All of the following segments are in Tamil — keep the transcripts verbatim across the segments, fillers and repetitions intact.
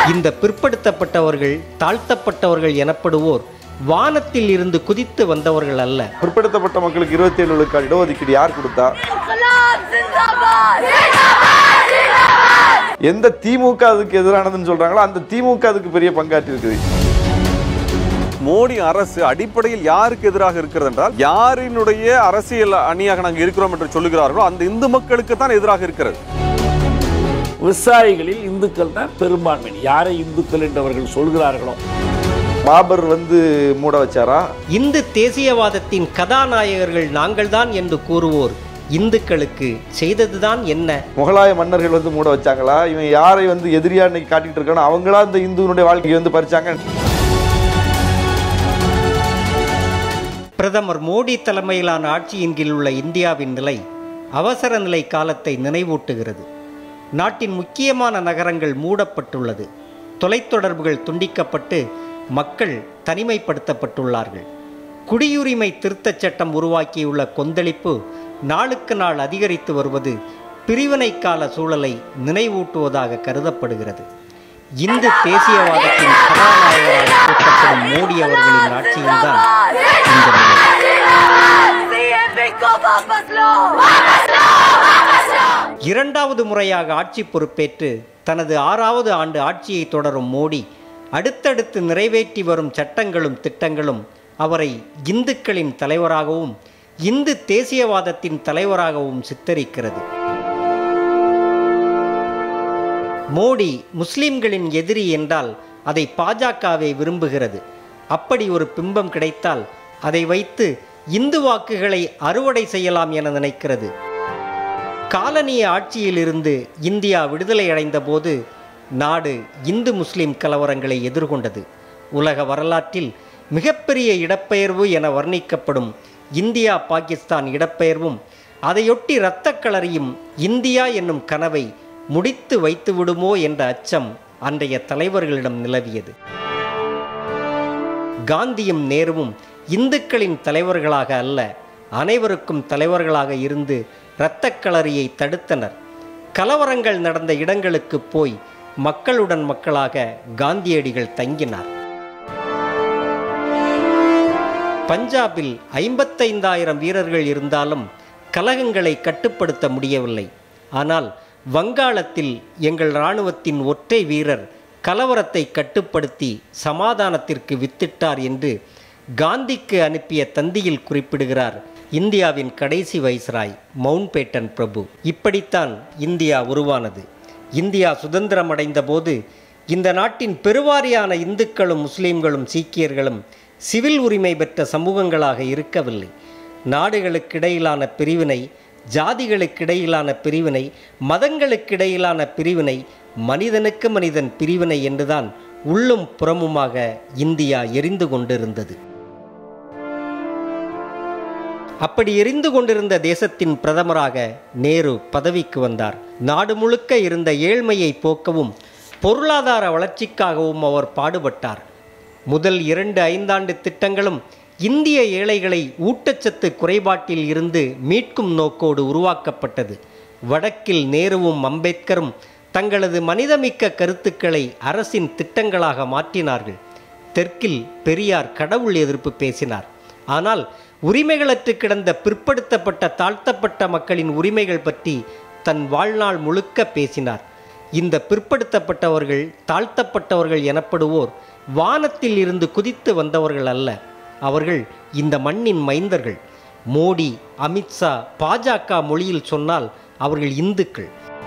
இந்த பிற்படுத்தப்பட்டவர்கள் தாழ்த்தப்பட்டவர்கள் எனப்படுவோர் வானத்தில் இருந்து குதித்து வந்தவர்கள் அல்ல. பிற்படுத்தப்பட்ட மக்களுக்கு இருபத்தி ஏழு விழுக்காடு இடஒதுக்கீடு யார் கொடுத்தா? எந்த திமுக அதுக்கு எதிரானதுன்னு சொல்றாங்களோ அந்த திமுக அதுக்கு பெரிய பங்காற்றி இருக்குது. மோடி அரசு அடிப்படையில் யாருக்கு எதிராக இருக்கிறது என்றால், யாரினுடைய அரசியல் அணியாக நாங்கள் இருக்கிறோம் என்று சொல்லுகிறார்களோ அந்த இந்து மக்களுக்கு தான் எதிராக இருக்கிறது. விவசாயிகளில் இந்துக்கள் தான் பெரும்பான்மை. யாரை இந்துக்கள் என்றவர்கள் சொல்கிறார்களோ. பாபர் வந்து மூட வச்சாரா? இந்து தேசியவாதத்தின் கதாநாயகர்கள் நாங்கள் தான் என்று கூறுவோர் இந்துக்களுக்கு செய்ததுதான் என்ன? முகலாய மன்னர்கள் வந்து மூட வச்சாங்களா? இவன் யாரை வந்து எதிரியா இன்னைக்கு காட்டிட்டு இருக்கானோ அவங்களா இந்த இந்துனுடைய வாழ்க்கையை வந்து பறிச்சாங்க. பிரதமர் மோடி தலைமையிலான ஆட்சியின் கீழ் உள்ள இந்தியாவின் நிலை அவசர நிலை காலத்தை நினைவூட்டுகிறது. நாட்டின் முக்கியமான நகரங்கள் மூடப்பட்டுள்ளது. தொலைத்தொடர்புகள் துண்டிக்கப்பட்டு மக்கள் தனிமைப்படுத்தப்பட்டுள்ளார்கள். குடியுரிமை திருத்தச் சட்டம் உருவாக்கியுள்ள கொந்தளிப்பு நாளுக்கு நாள் அதிகரித்து வருவது பிரிவினை கால சூழலை நினைவூட்டுவதாக கருதப்படுகிறது. இந்து தேசியவாதத்தின் கதாநாயகராக கூட்டப்படும் மோடி அவர்களின் ஆட்சியில்தான் இந்த நிலை. இரண்டாவது முறையாக ஆட்சி பொறுப்பேற்று தனது ஆறாவது ஆண்டு ஆட்சியை தொடரும் மோடி அடுத்தடுத்து நிறைவேற்றி வரும் சட்டங்களும் திட்டங்களும் அவரை இந்துக்களின் தலைவராகவும் இந்து தேசியவாதத்தின் தலைவராகவும் சித்தரிக்கிறது. மோடி முஸ்லிம்களின் எதிரி என்றால் அதை பாஜகவை விரும்புகிறது. அப்படி ஒரு பிம்பம் கிடைத்தால் அதை வைத்து இந்து வாக்குகளை அறுவடை செய்யலாம் என நினைக்கிறது. காலனிய ஆட்சியிலிருந்து இந்தியா விடுதலை அடைந்த போது நாடு இந்து முஸ்லிம் கலவரங்களை எதிர்கொண்டது. உலக வரலாற்றில் மிகப்பெரிய இடப்பெயர்வு என வர்ணிக்கப்படும் இந்தியா பாகிஸ்தான் இடப்பெயர்வும் அதையொட்டி இரத்தக்களறியும் இந்தியா என்னும் கனவை முடித்து வைத்து விடுமோ என்ற அச்சம் அன்றைய தலைவர்களிடம் நிலவியது. காந்தியும் நேருவும் இந்துக்களின் தலைவர்களாக அல்ல, அனைவருக்கும் தலைவர்களாக இருந்து இரத்தக்களரியை தடுத்தனர். கலவரங்கள் நடந்த இடங்களுக்கு போய் மக்களுடன் மக்களாக காந்தியடிகள் தங்கினார். பஞ்சாபில் ஐம்பத்தைந்தாயிரம் வீரர்கள் இருந்தாலும் கலகங்களை கட்டுப்படுத்த முடியவில்லை. ஆனால் வங்காளத்தில் எங்கள் இராணுவத்தின் ஒற்றை வீரர் கலவரத்தை கட்டுப்படுத்தி சமாதானத்திற்கு வித்திட்டார் என்று காந்திக்கு அனுப்பிய தந்தியில் குறிப்பிடுகிறார் இந்தியாவின் கடைசி வைஸ்ராய் மவுண்ட் பேட்டன் பிரபு. இப்படித்தான் இந்தியா உருவானது. இந்தியா சுதந்திரம் அடைந்த போது இந்த நாட்டின் பெருவாரியான இந்துக்களும் முஸ்லீம்களும் சீக்கியர்களும் சிவில் உரிமை பெற்ற சமூகங்களாக இருக்கவில்லை. நாடுகளுக்கிடையிலான பிரிவினை, ஜாதிகளுக்கிடையிலான பிரிவினை, மதங்களுக்கிடையிலான பிரிவினை, மனிதனுக்கு மனிதன் பிரிவினை என்றுதான் உள்ளும் புறமுமாக இந்தியா எரிந்து கொண்டிருந்தது. அப்படி எரிந்து கொண்டிருந்த தேசத்தின் பிரதமராக நேரு பதவிக்கு வந்தார். நாடு முழுக்க இருந்த ஏழ்மையை போக்கவும் பொருளாதார வளர்ச்சிக்காகவும் அவர் பாடுபட்டார். முதல் இரண்டு ஐந்தாண்டு திட்டங்களும் இந்திய ஏழைகளை ஊட்டச்சத்து குறைபாட்டில் இருந்து மீட்கும் நோக்கோடு உருவாக்கப்பட்டது. வடக்கில் நேருவும் அம்பேத்கரும் தங்களது மனிதமிக்க கருத்துக்களை அரசின் திட்டங்களாக மாற்றினார்கள். தெற்கில் பெரியார் கடவுள் எதிர்ப்பு பேசினார். ஆனால் உரிமைகளற்று கிடந்த பிற்படுத்தப்பட்ட தாழ்த்தப்பட்ட மக்களின் உரிமைகள் பற்றி தன் வாழ்நாள் முழுக்க பேசினார். இந்த பிற்படுத்தப்பட்டவர்கள் தாழ்த்தப்பட்டவர்கள் எனப்படுவோர் வானத்தில் இருந்து குதித்து வந்தவர்கள் அல்ல, அவர்கள் இந்த மண்ணின் மைந்தர்கள். மோடி, அமித்ஷா, பாஜக மொழியில் சொன்னால் அவர்கள் இந்துக்கள்.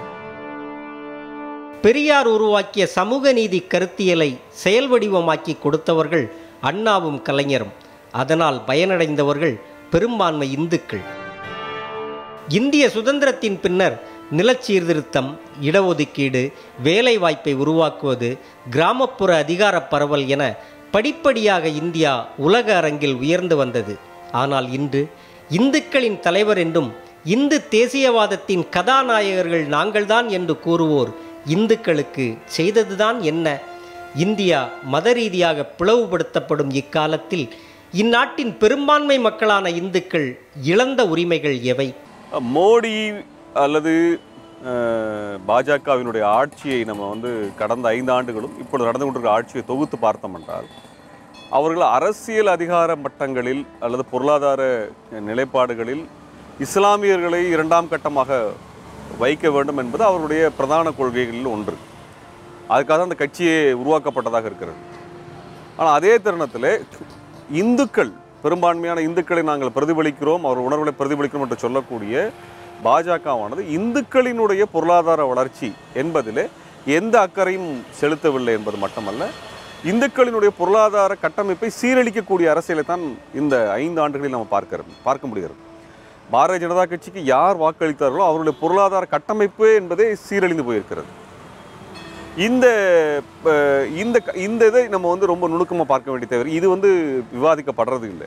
பெரியார் உருவாக்கிய சமூக நீதி கருத்தியலை செயல் வடிவமாக்கி கொடுத்தவர்கள் அண்ணாவும் கலைஞரும். அதனால் பயனடைந்தவர்கள் பெரும்பான்மை இந்துக்கள். இந்திய சுதந்திரத்தின் பின்னர் நிலச்சீர்திருத்தம், இடஒதுக்கீடு, வேலைவாய்ப்பை உருவாக்குவது, கிராமப்புற அதிகார பரவல் என படிப்படியாக இந்தியா உலக அரங்கில் உயர்ந்து வந்தது. ஆனால் இன்று இந்துக்களின் தலைவர் என்றும் இந்து தேசியவாதத்தின் கதாநாயகர்கள் நாங்கள்தான் என்று கூறுவோர் இந்துக்களுக்கு செய்ததுதான் என்ன? இந்தியா மத ரீதியாக பிளவுபடுத்தப்படும் இக்காலத்தில் இந்நாட்டின் பெரும்பான்மை மக்களான இந்துக்கள் இழந்த உரிமைகள் எவை? மோடி அல்லது பாஜகவினுடைய ஆட்சியை நம்ம வந்து கடந்த ஐந்து ஆண்டுகளும் இப்பொழுது நடந்து கொண்டிருக்கிற ஆட்சியை தொகுத்து பார்த்தோம் என்றால் அவர்கள் அரசியல் அதிகார மட்டங்களில் அல்லது பொருளாதார நிலைப்பாடுகளில் இஸ்லாமியர்களை இரண்டாம் கட்டமாக வைக்க வேண்டும் என்பது அவருடைய பிரதான கொள்கைகளில் ஒன்று. அதுக்காக அந்த கட்சியே உருவாக்கப்பட்டதாக இருக்கிறது. ஆனால் அதே தருணத்தில் இந்துக்கள், பெரும்பான்மையான இந்துக்களை நாங்கள் பிரதிபலிக்கிறோம், அவர் உணர்வுகளை பிரதிபலிக்கிறோம் என்று சொல்லக்கூடிய பாஜகவானது இந்துக்களினுடைய பொருளாதார வளர்ச்சி என்பதிலே எந்த அக்கறையும் செலுத்தவில்லை என்பது மட்டுமல்ல, இந்துக்களினுடைய பொருளாதார கட்டமைப்பை சீரழிக்கக்கூடிய அரசியலை தான் இந்த ஐந்து ஆண்டுகளில் நம்ம பார்க்கிறது பார்க்க முடிகிறது. பாரதிய ஜனதா கட்சிக்கு யார் வாக்களித்தார்களோ அவருடைய பொருளாதார கட்டமைப்பு என்பதே சீரழிந்து போயிருக்கிறது. இந்த இந்த இந்த இதை நம்ம வந்து ரொம்ப நுணுக்கமாக பார்க்க வேண்டிய தேவை. இது வந்து விவாதிக்கப்படுறது இல்லை.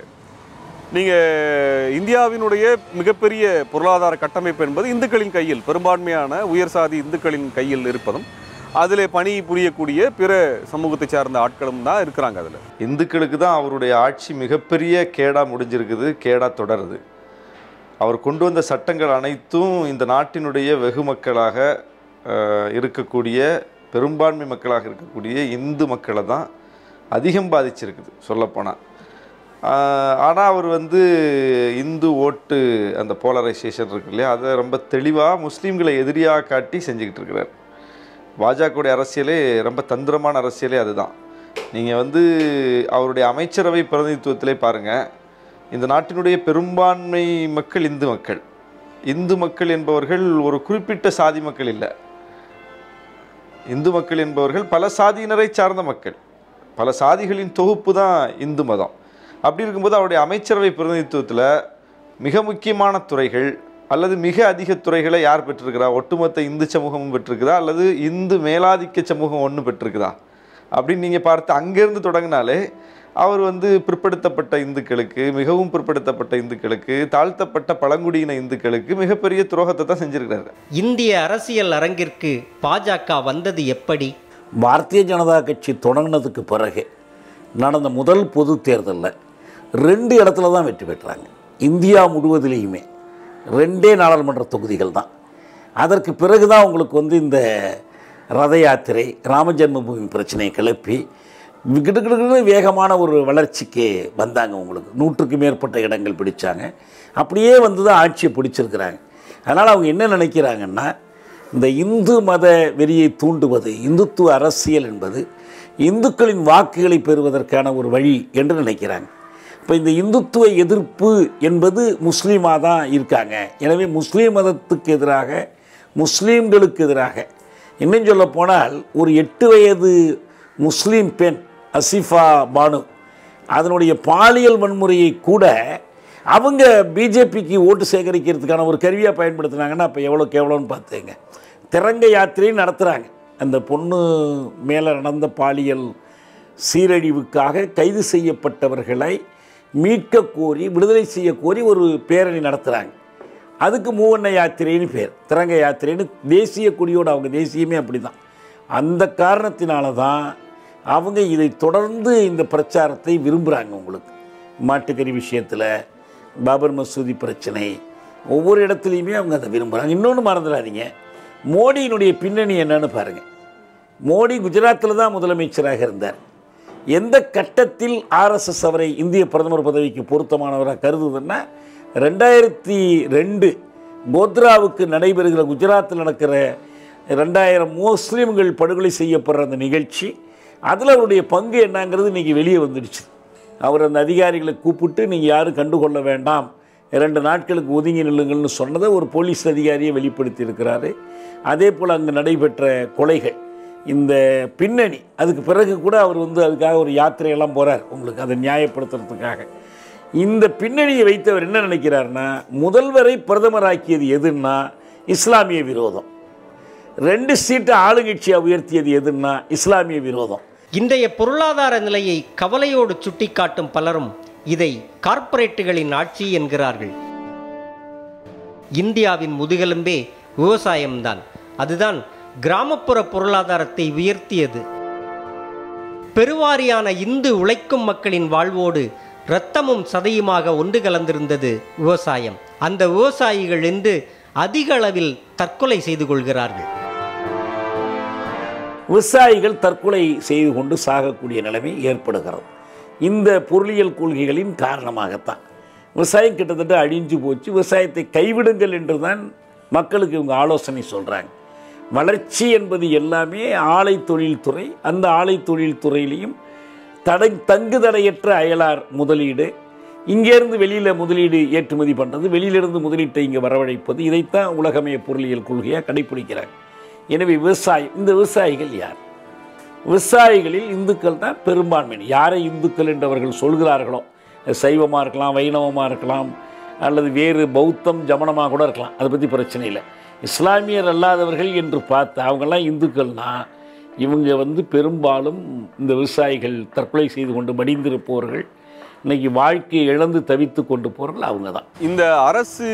நீங்கள் இந்தியாவினுடைய மிகப்பெரிய பொருளாதார கட்டமைப்பு என்பது இந்துக்களின் கையில், பெரும்பான்மையான உயர் சாதி இந்துக்களின் கையில் இருப்பதும் அதில் பணி புரியக்கூடிய பிற சமூகத்தை சார்ந்த ஆட்களும் தான் இருக்கிறாங்க. அதில் இந்துக்களுக்கு தான் அவருடைய ஆட்சி மிகப்பெரிய கேடா முடிஞ்சிருக்குது, கேடா தொடருது. அவர் கொண்டு வந்த சட்டங்கள் அனைத்தும் இந்த நாட்டினுடைய வெகு மக்களாக இருக்கக்கூடிய, பெரும்பான்மை மக்களாக இருக்கக்கூடிய இந்து மக்களை தான் அதிகம் பாதிச்சிருக்குது சொல்லப்போனால். ஆனால் அவர் வந்து இந்து ஓட்டு அந்த போலரைசேஷன் இருக்கு இல்லையா, அதை ரொம்ப தெளிவாக முஸ்லீம்களை எதிரியாக காட்டி செஞ்சுக்கிட்டு இருக்கிறார். பாஜகவுடைய அரசியலே ரொம்ப தந்திரமான அரசியலே அதுதான். நீங்கள் வந்து அவருடைய அமைச்சரவை பிரதிநிதித்துவத்திலே பாருங்கள், இந்த நாட்டினுடைய பெரும்பான்மை மக்கள் இந்து மக்கள். இந்து மக்கள் என்பவர்கள் ஒரு குறிப்பிட்ட சாதி மக்கள் இல்லை. இந்து மக்கள் என்பவர்கள் பல சாதியினரை சார்ந்த மக்கள், பல சாதிகளின் தொகுப்பு தான் இந்து மதம். அப்படி இருக்கும்போது அவருடைய அமைச்சரவை பிரதிநிதித்துவத்தில் மிக முக்கியமான துறைகள் அல்லது மிக அதிக துறைகளை யார் பெற்றிருக்கிறா? ஒட்டுமொத்த இந்து சமூகமும் பெற்றிருக்குதா அல்லது இந்து மேலாதிக்க சமூகம் ஒன்று பெற்றிருக்குதா அப்படின்னு நீங்கள் பார்த்து அங்கேருந்து தொடங்கினாலே அவர் வந்து பிற்படுத்தப்பட்ட இந்துக்களுக்கு, மிகவும் பிற்படுத்தப்பட்ட இந்துக்களுக்கு, தாழ்த்தப்பட்ட பழங்குடியின இந்துக்களுக்கு மிகப்பெரிய துரோகத்தை தான் செஞ்சிருக்கிறாரு. இந்திய அரசியல் அரங்கிற்கு பாஜக வந்தது எப்படி? பாரதிய ஜனதா கட்சி தொடங்கினதுக்கு பிறகு நடந்த முதல் பொது தேர்தலில் ரெண்டு இடத்துல தான் வெற்றி பெற்றாங்க. இந்தியா முழுவதிலேயுமே ரெண்டே நாடாளுமன்ற தொகுதிகள் தான். அதற்கு பிறகு தான் உங்களுக்கு வந்து இந்த ரத யாத்திரை, ராம ஜென்மபூமி பிரச்சனையை கிளப்பி கிடுகிடுன்னு வேகமான ஒரு வளர்ச்சிக்கு வந்தாங்க. உங்களுக்கு நூற்றுக்கு மேற்பட்ட இடங்கள் பிடிச்சாங்க. அப்படியே வந்து தான் ஆட்சியை பிடிச்சிருக்கிறாங்க. அதனால் அவங்க என்ன நினைக்கிறாங்கன்னா, இந்த இந்து மத வெறியை தூண்டுவது, இந்துத்துவ அரசியல் என்பது இந்துக்களின் வாக்குகளை பெறுவதற்கான ஒரு வழி என்று நினைக்கிறாங்க. இப்போ இந்த இந்துத்துவ எதிர்ப்பு என்பது முஸ்லீமாக தான் இருக்காங்க. எனவே முஸ்லீம் மதத்துக்கு எதிராக, முஸ்லீம்களுக்கு எதிராக, இன்னும் சொல்ல போனால் ஒரு எட்டு வயது முஸ்லீம் பெண் அசிஃபா பானு, அதனுடைய பாலியல் வன்முறையை கூட அவங்க பிஜேபிக்கு ஓட்டு சேகரிக்கிறதுக்கான ஒரு கருவியாக பயன்படுத்துனாங்கன்னா அப்போ எவ்வளோ கேவலம்னு பார்த்துங்க. திரங்க யாத்திரையும் நடத்துகிறாங்க. அந்த பொண்ணு மேலே நடந்த பாலியல் சீரழிவுக்காக கைது செய்யப்பட்டவர்களை மீட்க கோரி, விடுதலை செய்ய கோரி ஒரு பேரணி நடத்துகிறாங்க. அதுக்கு மூவண்ண யாத்திரைன்னு பேர், திரங்க யாத்திரைன்னு. தேசிய கொடியோடு அவங்க தேசியமே அப்படி தான். அந்த காரணத்தினால தான் அவங்க இதை தொடர்ந்து இந்த பிரச்சாரத்தை விரும்புகிறாங்க. உங்களுக்கு மாட்டுக்கறி விஷயத்தில், பாபர் மசூதி பிரச்சனை, ஒவ்வொரு இடத்துலையுமே அவங்க அதை விரும்புகிறாங்க. இன்னொன்று மறந்துடாதீங்க, மோடியினுடைய பின்னணி என்னன்னு பாருங்கள். மோடி குஜராத்தில் தான் முதலமைச்சராக இருந்தார். எந்த கட்டத்தில் ஆர்எஸ்எஸ் அவரை இந்திய பிரதமர் பதவிக்கு பொருத்தமானவராக கருதுதுன்னா, ரெண்டாயிரத்தி ரெண்டு கோத்ராவுக்கு நடைபெறுகிற, குஜராத்தில் நடக்கிற ரெண்டாயிரம் முஸ்லீம்கள் படுகொலை செய்யப்படுற அந்த நிகழ்ச்சி, அதில் அவருடைய பங்கு என்னங்கிறது இன்றைக்கி வெளியே வந்துடுச்சு. அவர் அந்த அதிகாரிகளை கூப்பிட்டு நீங்கள் யாரும் கண்டுகொள்ள வேண்டாம், இரண்டு நாட்களுக்கு ஒதுங்கி நில்லுங்கள்னு சொன்னதை ஒரு போலீஸ் அதிகாரியை வெளிப்படுத்தி இருக்கிறாரு. அதே போல் அங்கே நடைபெற்ற கொலைகள், இந்த பின்னணி, அதுக்கு பிறகு கூட அவர் வந்து அதுக்காக ஒரு யாத்திரையெல்லாம் போகிறார் உங்களுக்கு அதை நியாயப்படுத்துறதுக்காக. இந்த பின்னணியை வைத்தவர் என்ன நினைக்கிறாருன்னா, முதல்வரை பிரதமராக்கியது எதுன்னா இஸ்லாமிய விரோதம், ரெண்டு சீட்டை ஆளுங்கட்சியாக உயர்த்தியது எதுன்னா இஸ்லாமிய விரோதம். இன்றைய பொருளாதார நிலையை கவலையோடு சுட்டிக்காட்டும் பலரும் இதை கார்ப்பரேட்டுகளின் ஆட்சி என்கிறார்கள். இந்தியாவின் முதுகெலும்பே விவசாயம்தான். அதுதான் கிராமப்புற பொருளாதாரத்தை உயர்த்தியது. பெருவாரியான இந்து உழைக்கும் மக்களின் வாழ்வோடு இரத்தமும் சதையுமாக ஒன்று கலந்திருந்தது விவசாயம். அந்த விவசாயிகள் இன்று அதிக அளவில் தற்கொலை செய்து கொள்கிறார்கள். விவசாயிகள் தற்கொலை செய்து கொண்டு சாகக்கூடிய நிலைமை ஏற்படுகிறது. இந்த பொருளியல் கொள்கைகளின் காரணமாகத்தான் விவசாயம் கிட்டத்தட்ட அழிஞ்சு போச்சு. விவசாயத்தை கைவிடுங்கள் என்று தான் மக்களுக்கு இவங்க ஆலோசனை சொல்கிறாங்க. வளர்ச்சி என்பது எல்லாமே ஆலை தொழில்துறை. அந்த ஆலை தொழில்துறையிலையும் தடை தங்கு தடையற்ற அயலார் முதலீடு, இங்கேருந்து வெளியில் முதலீடு ஏற்றுமதி பண்ணுறது, வெளியிலிருந்து முதலீட்டை இங்கே வரவழைப்பது, இதைத்தான் உலகமய பொருளியல் கொள்கையாக கடைப்பிடிக்கிறாங்க. எனவே விவசாயம், இந்த விவசாயிகள் யார்? விவசாயிகளில் இந்துக்கள் தான் பெரும்பான்மை. யாரை இந்துக்கள் என்று அவர்கள் சொல்கிறார்களோ, சைவமாக இருக்கலாம், வைணவமாக இருக்கலாம், அல்லது வேறு பௌத்தம் ஜமனமாக கூட இருக்கலாம், அதை பற்றி பிரச்சனை இல்லை. இஸ்லாமியர் அல்லாதவர்கள் என்று பார்த்து அவங்கெல்லாம் இந்துக்கள்னா இவங்க வந்து பெரும்பாலும் இந்த விவசாயிகள் தற்கொலை செய்து கொண்டு மடிந்திருப்பவர்கள், இன்னைக்கு வாழ்க்கையை இழந்து தவித்து கொண்டு போகிறவர்கள் அவங்க தான். இந்த அரசு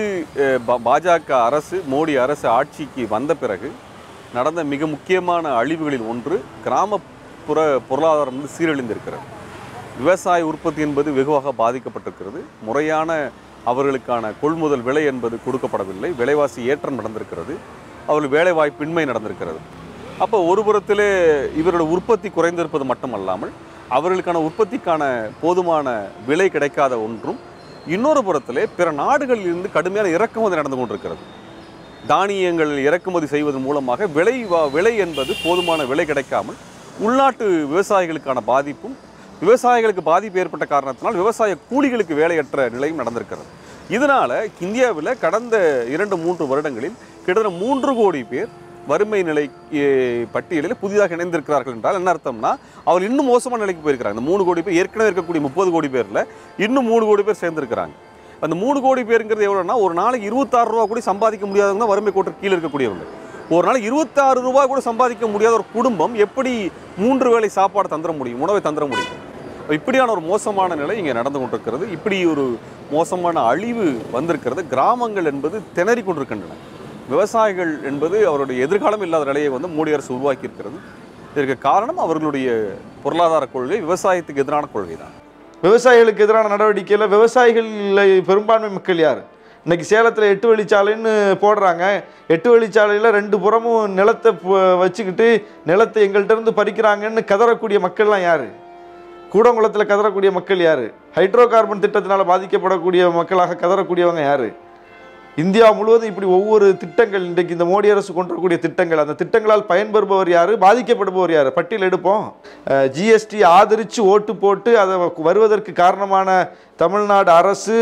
பாஜக அரசு, மோடி அரசு ஆட்சிக்கு வந்த பிறகு நடந்த மிக முக்கியமான அழிவுகளில் ஒன்று கிராமப்புற பொருளாதாரம் வந்து சீரழிந்திருக்கிறது. விவசாய உற்பத்தி என்பது வெகுவாக பாதிக்கப்பட்டிருக்கிறது. முறையான அவர்களுக்கான கொள்முதல் விலை என்பது கொடுக்கப்படவில்லை. விலைவாசி ஏற்றம் நடந்திருக்கிறது. அவர்கள் வேலைவாய்ப்பின்மை நடந்திருக்கிறது. அப்போ ஒரு புறத்திலே இவரோட உற்பத்தி குறைந்திருப்பது மட்டுமல்லாமல் அவர்களுக்கான உற்பத்திக்கான போதுமான விலை கிடைக்காத ஒன்றும், இன்னொரு புறத்திலே பிற நாடுகளில் இருந்து கடுமையான இறக்குமதி நடந்து கொண்டிருக்கிறது. தானியங்கள் இறக்குமதி செய்வதன் மூலமாக விலை விலை என்பது போதுமான விலை கிடைக்காமல் உள்நாட்டு விவசாயிகளுக்கான பாதிப்பும், விவசாயிகளுக்கு பாதிப்பு ஏற்பட்ட காரணத்தினால் விவசாய கூலிகளுக்கு வேலையற்ற நிலையும் நடந்திருக்கிறது. இதனால் இந்தியாவில் கடந்த இரண்டு மூன்று வருடங்களில் கிட்டத்தட்ட மூன்று கோடி பேர் வறுமை நிலை பட்டியலில் புதிதாக இணைந்திருக்கிறார்கள் என்றால் என்ன அர்த்தம்னா, அவர் இன்னும் மோசமான நிலைக்கு போயிருக்கிறாங்க. இந்த மூணு கோடி பேர் ஏற்கனவே இருக்கக்கூடிய முப்பது கோடி பேரில் இன்னும் மூணு கோடி பேர் சேர்ந்திருக்கிறாங்க. அந்த மூணு கோடி பேருங்கிறது எவ்வளோன்னா, ஒரு நாளைக்கு இருபத்தாறு ரூபா கூட சம்பாதிக்க முடியாதவங்க வறுமை கோட்டு கீழே இருக்கக்கூடியவங்க. ஒரு நாளைக்கு இருபத்தாறு ரூபா கூட சம்பாதிக்க முடியாத ஒரு குடும்பம் எப்படி மூன்று வேளை சாப்பாடு தந்துட முடியும், உணவை தந்துட முடியும்? இப்படியான ஒரு மோசமான நிலை இங்கே நடந்து கொண்டிருக்கிறது. இப்படி ஒரு மோசமான அழிவு வந்திருக்கிறது. கிராமங்கள் என்பது திணறி கொண்டிருக்கின்றன. விவசாயிகள் என்பது அவருடைய எதிர்காலம் இல்லாத நிலையை வந்து மோடி அரசு உருவாக்கி இருக்கிறது. இதற்கு காரணம் அவர்களுடைய பொருளாதார கொள்கை, விவசாயத்துக்கு எதிரான கொள்கை தான். விவசாயிகளுக்கு எதிரான நடவடிக்கையில் விவசாயிகளில் பெரும்பான்மை மக்கள் யார்? இன்னைக்கு சேலத்தில் எட்டு வழிச்சாலைன்னு போடுறாங்க. எட்டு வழிச்சாலையில் ரெண்டு புறமும் நிலத்தை வச்சுக்கிட்டு நிலத்தை எங்கள்கிட்ட இருந்து பறிக்கிறாங்கன்னு கதறக்கூடிய மக்கள்லாம் யார்? கூடங்குளத்தில் கதறக்கூடிய மக்கள் யார்? ஹைட்ரோ கார்பன் திட்டத்தினால் பாதிக்கப்படக்கூடிய மக்களாக கதறக்கூடியவங்க யார்? இந்தியா முழுவதும் இப்படி ஒவ்வொரு திட்டங்கள், இன்றைக்கு இந்த மோடி அரசு கொண்டு வரக்கூடிய திட்டங்கள், அந்த திட்டங்களால் பயன்பெறுபவர் யார், பாதிக்கப்படுபவர் யார்? பட்டியல் எடுப்போம். ஜிஎஸ்டி ஆதரித்து ஓட்டு போட்டு அதை வருவதற்கு காரணமான தமிழ்நாடு அரசு,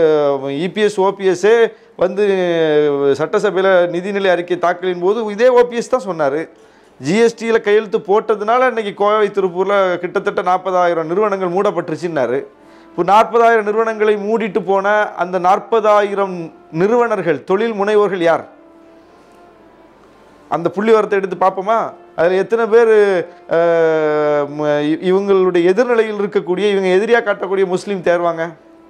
இபிஎஸ் ஓபிஎஸ்ஸே வந்து சட்டசபையில் நிதிநிலை அறிக்கை தாக்கலின் போது இதே ஓபிஎஸ் தான் சொன்னார். ஜிஎஸ்டியில் கையெழுத்து போட்டதுனால இன்றைக்கி கோவை திருப்பூரில் கிட்டத்தட்ட நாற்பதாயிரம் நிறுவனங்கள் மூடப்பட்டுருச்சுன்னாரு. இப்போ நாற்பதாயிரம் நிறுவனங்களை மூடிட்டு போன அந்த நாற்பதாயிரம் நிறுவனர்கள், தொழில் முனைவோர்கள் யார்? அந்த புள்ளி வரத்தை எடுத்து பார்ப்போமா? அதில் எத்தனை பேர் இவங்களுடைய எதிர்நிலையில் இருக்கக்கூடிய, இவங்க எதிரியாக காட்டக்கூடிய முஸ்லீம் தேர்வாங்க?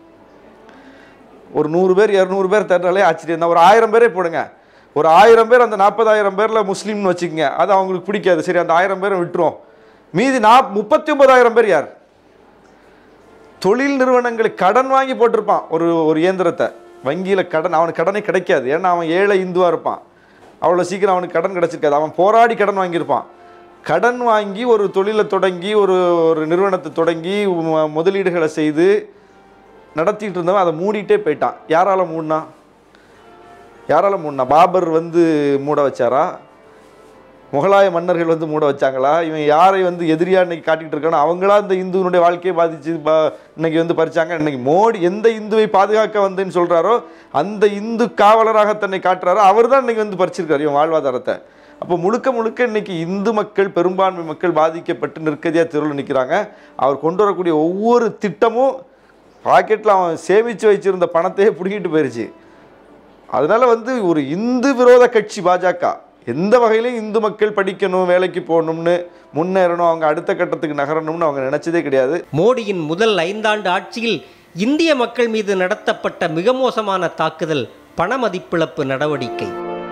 ஒரு நூறு பேர் இரநூறு பேர் தேர்னாலே ஆச்சரியம் தான். ஒரு ஆயிரம் பேரே போடுங்க. ஒரு ஆயிரம் பேர் அந்த நாற்பதாயிரம் பேரில் முஸ்லீம்னு வச்சுக்கோங்க. அது அவங்களுக்கு பிடிக்காது. சரி, அந்த ஆயிரம் பேரை விட்டுருவோம். மீதி நா முப்பத்தி ஒன்பதாயிரம் பேர் யார்? தொழில் நிறுவனங்களுக்கு கடன் வாங்கி போட்டிருப்பான். ஒரு ஒரு இயந்திரத்தை வங்கியில் கடன், அவனுக்கு கடனே கிடைக்காது. ஏன்னா அவன் ஏழை இந்துவாக இருப்பான். அவ்வளோ சீக்கிரம் அவனுக்கு கடன் கிடச்சிருக்காது. அவன் போராடி கடன் வாங்கியிருப்பான். கடன் வாங்கி ஒரு தொழிலை தொடங்கி, ஒரு ஒரு நிறுவனத்தை தொடங்கி முதலீடுகளை செய்து நடத்திட்டு இருந்தவன் அதை மூடிட்டே போயிட்டான். யாரால் மூடினா? யாரால் மூடினா? பாபர் வந்து மூட வச்சாரா? முகலாய மன்னர்கள் வந்து மூட வச்சாங்களா? இவன் யாரை வந்து எதிரியாக இன்னைக்கு காட்டிகிட்டு இருக்கானோ அவங்களா இந்த இந்துவனுடைய வாழ்க்கையை பாதிச்சு இன்னைக்கு வந்து பறிச்சாங்க. இன்னைக்கு மோடி எந்த இந்துவை பாதுகாக்க வந்தேன்னு சொல்கிறாரோ, அந்த இந்து காவலராக தன்னை காட்டுறாரோ அவர் தான் இன்னைக்கு வந்து பறிச்சிருக்காரு இவன் வாழ்வாதாரத்தை. அப்போ முழுக்க முழுக்க இன்னைக்கு இந்து மக்கள், பெரும்பான்மை மக்கள் பாதிக்கப்பட்டு நிற்கதியாக தெருவில் நிற்கிறாங்க. அவர் கொண்டு வரக்கூடிய ஒவ்வொரு திட்டமும் பாக்கெட்டில் அவன் சேமித்து வச்சிருந்த பணத்தையே பிடிக்கிட்டு போயிடுச்சு. அதனால வந்து ஒரு இந்து விரோத கட்சி பாஜக எந்த வகையிலையும் இந்து மக்கள் படிக்கணும், வேலைக்கு போகணும்னு முன்னேறணும், அவங்க அடுத்த கட்டத்துக்கு நகரணும்னு அவங்க நினைச்சதே கிடையாது. மோடியின் முதல் ஐந்தாண்டு ஆட்சியில் இந்திய மக்கள் மீது நடத்தப்பட்ட மிக மோசமான தாக்குதல் பண மதிப்பிழப்பு நடவடிக்கை.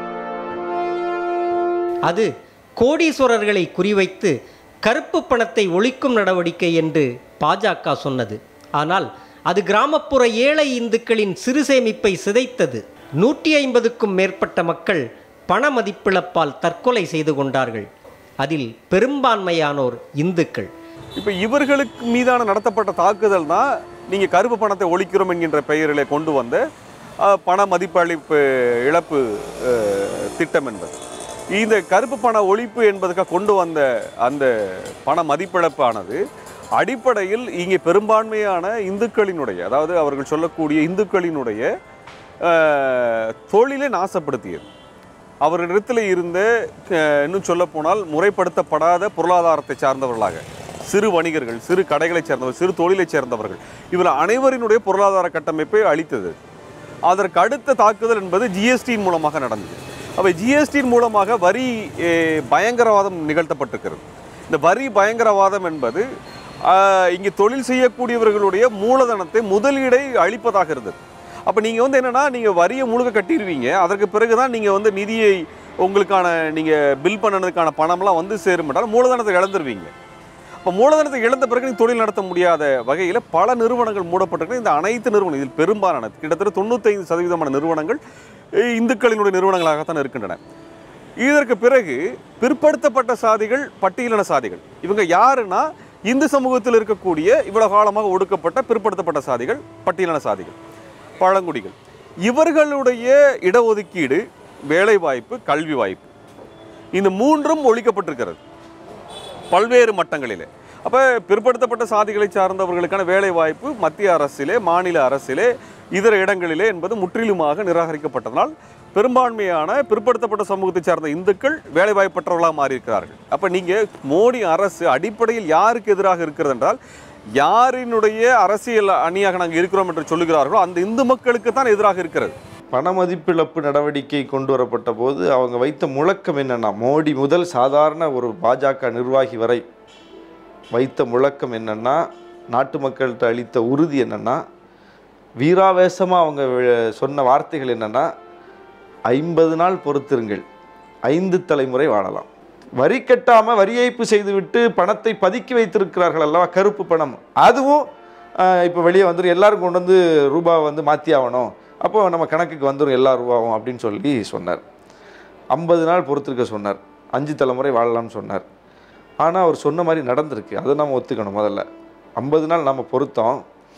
அது கோடீஸ்வரர்களை குறிவைத்து கருப்பு பணத்தை ஒழிக்கும் நடவடிக்கை என்று பாஜக சொன்னது. ஆனால் அது கிராமப்புற ஏழை இந்துக்களின் சிறு சேமிப்பை சிதைத்தது. நூற்றி ஐம்பதுக்கும் மேற்பட்ட மக்கள் பண மதிப்பிழப்பால் தற்கொலை செய்து கொண்டார்கள். அதில் பெரும்பான்மையானோர் இந்துக்கள். இப்போ இவர்களுக்கு மீதான நடத்தப்பட்ட தாக்குதல் தான் நீங்கள் கருப்பு பணத்தை ஒழிக்கிறோம் என்கின்ற பெயரில் கொண்டு வந்த பண மதிப்பளிப்பு இழப்பு திட்டம் என்பது. இந்த கருப்பு பண ஒழிப்பு என்பதுக்காக கொண்டு வந்த அந்த பண மதிப்பிழப்பானது அடிப்படையில் இங்கே பெரும்பான்மையான இந்துக்களினுடைய, அதாவது அவர்கள் சொல்லக்கூடிய இந்துக்களினுடைய தொழிலை நாசப்படுத்தியது. அவர்களிடத்தில் இருந்த இன்னும் சொல்ல போனால் முறைப்படுத்தப்படாத பொருளாதாரத்தை சார்ந்தவர்களாக சிறு வணிகர்கள், சிறு கடைகளை சேர்ந்தவர்கள், சிறு தொழிலை சேர்ந்தவர்கள், இவர் அனைவரினுடைய பொருளாதார கட்டமைப்பை அளித்தது. அதற்கு அடுத்த தாக்குதல் என்பது ஜிஎஸ்டியின் மூலமாக நடந்தது. அவை ஜிஎஸ்டியின் மூலமாக வரி பயங்கரவாதம் நிகழ்த்தப்பட்டிருக்கிறது. இந்த வரி பயங்கரவாதம் என்பது இங்கே தொழில் செய்யக்கூடியவர்களுடைய மூலதனத்தை, முதலீடை அளிப்பதாக இருந்தது. அப்போ நீங்கள் வந்து என்னென்னா, நீங்கள் வரியை முழுக்க கட்டிடுவீங்க, அதற்கு பிறகு தான் நீங்கள் வந்து நிதியை உங்களுக்கான நீங்கள் பில் பண்ணதுக்கான பணம்லாம் வந்து சேரும் என்றால் மூலதனத்தை இழந்துருவீங்க. இப்போ மூலதனத்தை இழந்த பிறகு நீங்கள் தொழில் நடத்த முடியாத வகையில் பல நிறுவனங்கள் மூடப்பட்டிருக்கு. இந்த அனைத்து நிறுவனங்கள், இதில் பெரும்பாலான கிட்டத்தட்ட தொண்ணூத்தைந்து சதவீதமான நிறுவனங்கள் இந்துக்களினுடைய நிறுவனங்களாகத்தான் இருக்கின்றன. இதற்கு பிறகு பிற்படுத்தப்பட்ட சாதிகள், பட்டியலின சாதிகள், இவங்க யாருன்னா இந்து சமூகத்தில் இருக்கக்கூடிய இவ்வளவு காலமாக ஒடுக்கப்பட்ட பிற்படுத்தப்பட்ட சாதிகள், பட்டியலின சாதிகள், பழங்குடிகள், இவர்களுடைய இடஒதுக்கீடு, வேலைவாய்ப்பு, கல்வி வாய்ப்பு, இந்த மூன்றும் ஒழிக்கப்பட்டிருக்கிறது பல்வேறு மட்டங்களிலே. அப்போ பிற்படுத்தப்பட்ட சாதிகளை சார்ந்தவர்களுக்கான வேலை வாய்ப்பு மத்திய அரசிலே, மாநில அரசிலே, இதர இடங்களிலே என்பது முற்றிலுமாக நிராகரிக்கப்பட்டதனால் பெரும்பான்மையான பிற்படுத்தப்பட்ட சமூகத்தை சார்ந்த இந்துக்கள் வேலைவாய்ப்பற்றவர்களாக மாறியிருக்கிறார்கள். அப்போ நீங்கள் மோடி அரசு அடிப்படையில் யாருக்கு எதிராக இருக்கிறது என்றால், யாரினுடைய அரசியல் அணியாக நாங்கள் இருக்கிறோம் என்று சொல்லுகிறார்களோ அந்த இந்து மக்களுக்கு தான் எதிராக இருக்கிறது. பண மதிப்பிழப்பு நடவடிக்கை கொண்டு வரப்பட்ட போது அவங்க வைத்த முழக்கம் என்னென்னா, மோடி முதல் சாதாரண ஒரு பாஜக நிர்வாகி வரை வைத்த முழக்கம் என்னென்னா, நாட்டு மக்கள்கிட்ட அளித்த உறுதி என்னென்னா, வீராவேசமாக அவங்க சொன்ன வார்த்தைகள் என்னென்னா, ஐம்பது நாள் பொறுத்திருங்கள், ஐந்து தலைமுறை வாழலாம். வரி கட்டாமல் வரி ஏய்ப்பு செய்துவிட்டு பணத்தை பதுக்கி வைத்திருக்கிறார்கள் அல்லவா, கருப்பு பணம், அதுவும் இப்போ வெளியே வந்துடும். எல்லோரும் கொண்டு வந்து ரூபாவை வந்து மாற்றி ஆகணும், அப்போது நம்ம கணக்குக்கு வந்துடும் எல்லா ரூபாவும் அப்படின்னு சொல்லி சொன்னார். ஐம்பது நாள் பொறுத்திருக்க சொன்னார், அஞ்சு தலைமுறை வாழலாம்னு சொன்னார். ஆனால் அவர் சொன்ன மாதிரி நடந்திருக்கு, அதை நம்ம ஒத்துக்கணும். முதல்ல ஐம்பது நாள் நம்ம பொறுத்தோம்,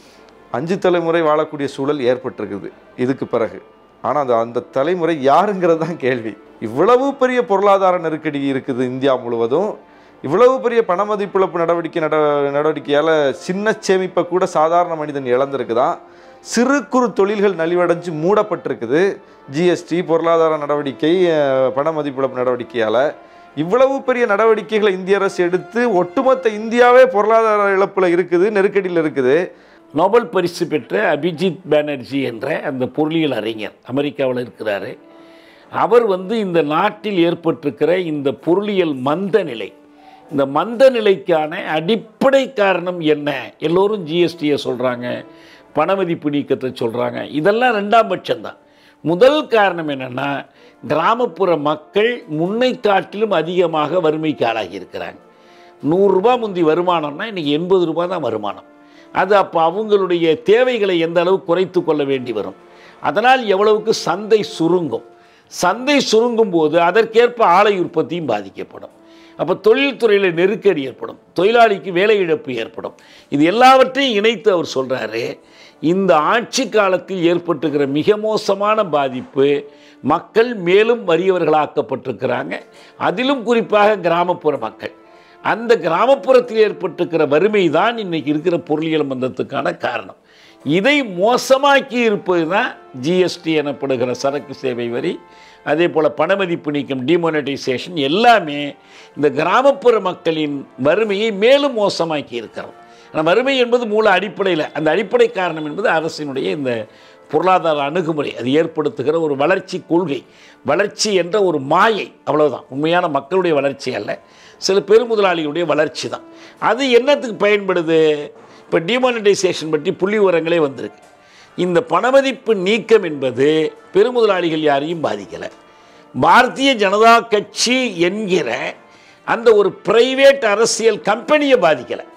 அஞ்சு தலைமுறை வாழக்கூடிய சூழல் ஏற்பட்டிருக்குது இதுக்கு பிறகு. ஆனால் அந்த அந்த தலைமுறை யாருங்கிறது தான் கேள்வி. இவ்வளவு பெரிய பொருளாதார நெருக்கடி இருக்குது இந்தியா முழுவதும். இவ்வளவு பெரிய பண மதிப்பிழப்பு நடவடிக்கை நட நடவடிக்கையால் சின்ன சேமிப்பை கூட சாதாரண மனிதன் இழந்திருக்குதான். சிறு குறு தொழில்கள் நலிவடைஞ்சு மூடப்பட்டிருக்குது. ஜிஎஸ்டி, பொருளாதார நடவடிக்கை, பண மதிப்பிழப்பு நடவடிக்கையால் இவ்வளவு பெரிய நடவடிக்கைகளை இந்திய அரசு எடுத்து ஒட்டுமொத்த இந்தியாவே பொருளாதார இழப்பில் இருக்குது, நெருக்கடியில் இருக்குது. நோபல் பரிசு பெற்ற அபிஜித் பானர்ஜி என்ற அந்த பொருளியல் அறிஞர் அமெரிக்காவில் இருக்கிறாரு. அவர் வந்து இந்த நாட்டில் ஏற்பட்டிருக்கிற இந்த பொருளியல் மந்த நிலை, இந்த மந்த நிலைக்கான அடிப்படை காரணம் என்ன? எல்லோரும் ஜிஎஸ்டியை சொல்கிறாங்க, பணமதிப்பு நீக்கத்தை சொல்கிறாங்க, இதெல்லாம் ரெண்டாம் பட்சம்தான். முதல் காரணம் என்னென்னா, கிராமப்புற மக்கள் முன்னை காட்டிலும் அதிகமாக வறுமைக்கு ஆளாகி இருக்கிறாங்க. நூறுரூபா முந்தி வருமானம்னா இன்றைக்கி எண்பது ரூபா தான் வருமானம். அது அப்போ அவங்களுடைய தேவைகளை எந்த அளவு குறைத்து கொள்ள வேண்டி வரும். அதனால் எவ்வளவுக்கு சந்தை சுருங்கும். சந்தை சுருங்கும் போது அதற்கேற்ப ஆலை உற்பத்தியும் பாதிக்கப்படும். அப்போ தொழில்துறையில் நெருக்கடி ஏற்படும், தொழிலாளிக்கு வேலை இழப்பு ஏற்படும். இது எல்லாவற்றையும் இணைத்து அவர் சொல்கிறாரு, இந்த ஆட்சி காலத்தில் ஏற்பட்டிருக்கிற மிக மோசமான பாதிப்பு, மக்கள் மேலும் வறியவர்களாக்கப்பட்டிருக்கிறாங்க. அதிலும் குறிப்பாக கிராமப்புற மக்கள். அந்த கிராமப்புறத்தில் ஏற்பட்டிருக்கிற வறுமை தான் இன்றைக்கி இருக்கிற பொருளியல் மந்தத்துக்கான காரணம். இதை மோசமாக்கி இருப்பது தான் ஜிஎஸ்டி எனப்படுகிற சரக்கு சேவை வரி, அதே போல் பணமதிப்பு நீக்கம், டிமானிட்டைசேஷன், எல்லாமே இந்த கிராமப்புற மக்களின் வறுமையை மேலும் மோசமாக்கி இருக்கிறோம். ஆனால் வறுமை என்பது மூல அடிப்படையில், அந்த அடிப்படை காரணம் என்பது அரசினுடைய இந்த பொருளாதார அணுகுமுறை, அது ஏற்படுத்துகிற ஒரு வளர்ச்சி கொள்கை, வளர்ச்சி என்ற ஒரு மாயை, அவ்வளோதான். உண்மையான மக்களுடைய வளர்ச்சி அல்ல, சில பெருமுதலாளிகளுடைய வளர்ச்சி தான். அது என்னத்துக்கு பயன்படுது? இப்போ டிமானிட்டைசேஷன் பற்றி புள்ளி விவரங்களே வந்திருக்கு. இந்த பணமதிப்பு நீக்கம் என்பது பெருமுதலாளிகள் யாரையும் பாதிக்கலை. பாரதிய ஜனதா கட்சி என்கிற அந்த ஒரு பிரைவேட் அரசியல் கம்பெனியை பாதிக்கலை.